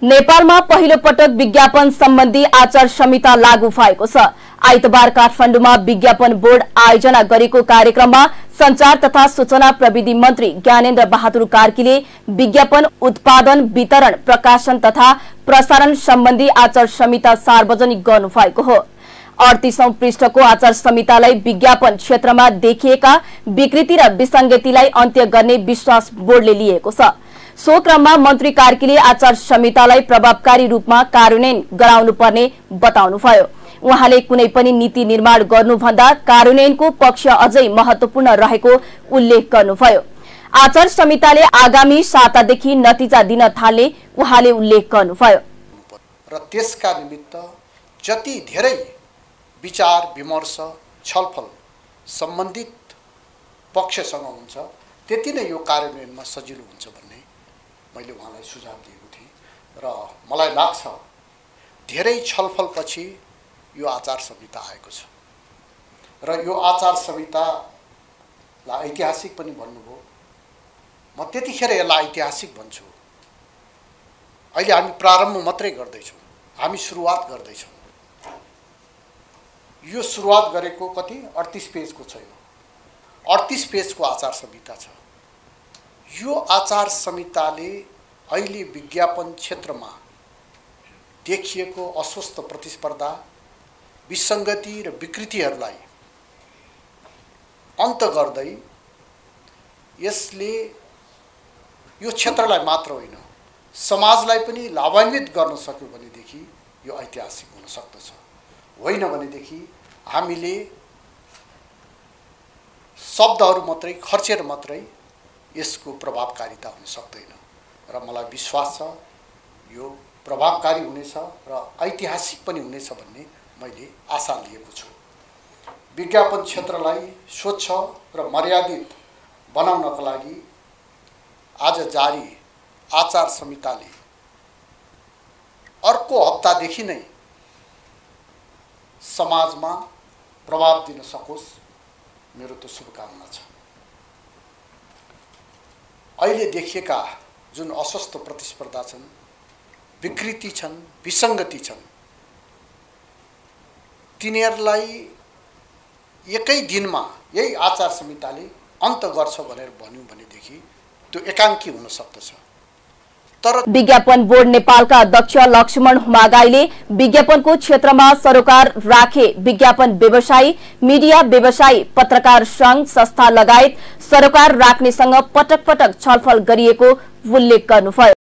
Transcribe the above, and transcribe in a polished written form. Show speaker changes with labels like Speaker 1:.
Speaker 1: नेपालमा पहिलो पटक विज्ञापन सम्बन्धी आचार संहिता लागू भएको छ। आइतबार काठमाडौँमा विज्ञापन बोर्ड आयोजना गरेको कार्यक्रममा संचार तथा सूचना प्रविधि मन्त्री ज्ञानेन्द्र बहादुर कार्कीले विज्ञापन उत्पादन, वितरण, प्रकाशन तथा प्रसारण सम्बन्धी आचार संहिता सार्वजनिक गर्नुभएको हो। 38औं पृष्ठको आचार संहितालाई विज्ञापन क्षेत्रमा देखिएका विकृति र विसंगतिलाई अन्त्य गर्ने विश्वास बोर्डले लिएको छ। सो क्रममा मन्त्री कार्कीले आचार संहितालाई प्रभावकारी रूपमा कार्यान्वयन गराउनुपर्ने बताउनुभयो। उहाँले कुनै पनि नीति निर्माण गर्नुभन्दा कार्यान्वयनको पक्ष अझै महत्वपूर्ण रहेको उल्लेख गर्नुभयो। आचार संहिताले आगामी सातादेखि नतिजा दिन थाल्ने उहाँले उल्लेख गर्नुभयो।
Speaker 2: र त्यसका निमित्त जति धेरै विचार विमर्श छलफल सम्बन्धित पक्षसँग हुन्छ त्यति नै यो कार्यान्वयनमा सजिलो हुन्छ भन्ने मैले उहाँलाई सुझाव दिएको थिएँ र मलाई लाग्छ धेरै छलफलपछि यो आचार संहिता आएको छ र यो आचार संहितालाई ऐतिहासिक पनि भन्नुभयो। म त्यतिखेर यसलाई ऐतिहासिक भन्छु। अहिले हामी प्रारम्भ मात्रै गर्दैछौँ, हामी सुरुवात गर्दैछौँ। यो सुरुवात गरेको कति 38 पेजको छ। यो 38 पेजको आचार संहिता छ। यो आचार संहिताले अहिले विज्ञापन क्षेत्रमा देखिएको अस्वस्थ प्रतिस्पर्धा, विसंगति र विकृतिहरूलाई अन्त गर्दै यसले यो क्षेत्रलाई मात्र होइन समाजलाई पनि लाभान्वित गर्न सक्यो भनेदेखि यो ऐतिहासिक हुन सक्दछ। होइन भनेदेखि हामीले शब्दहरू मात्रै खर्चेर मात्रै यसको प्रभावकारिता हुन सक्दैन र मलाई विश्वास छ यो प्रभावकारी हुनेछ र ऐतिहासिक पनि हुनेछ भन्ने मैले आशा लिएको छु। विज्ञापन क्षेत्रलाई स्वच्छ र मर्यादित बनाउनका लागि आज जारी आचार संहिताले अर्को हप्तादेखि नै समाजमा प्रभाव दिन सकोस्, मेरो त शुभकामना छ। अहिले देखिएका जुन अस्वस्थ प्रतिस्पर्धा छन्, विकृति छन्, विसंगति छन्, तिनीहरूलाई एकै दिनमा यही आचार संहिताले अन्त गर्छ भनेर भन्यो भनेदेखि त्यो एकाङ्की हुन सक्दछ। तर
Speaker 1: विज्ञापन बोर्ड नेपालका अध्यक्ष लक्ष्मण हुमागाईले विज्ञापनको क्षेत्रमा सरोकार राखे विज्ञापन व्यवसायी, मिडिया व्यवसायी, पत्रकार संघ संस्था लगायत सरोकार राख्नेसँग पटक पटक छलफल गरिएको उल्लेख गर्नुभयो।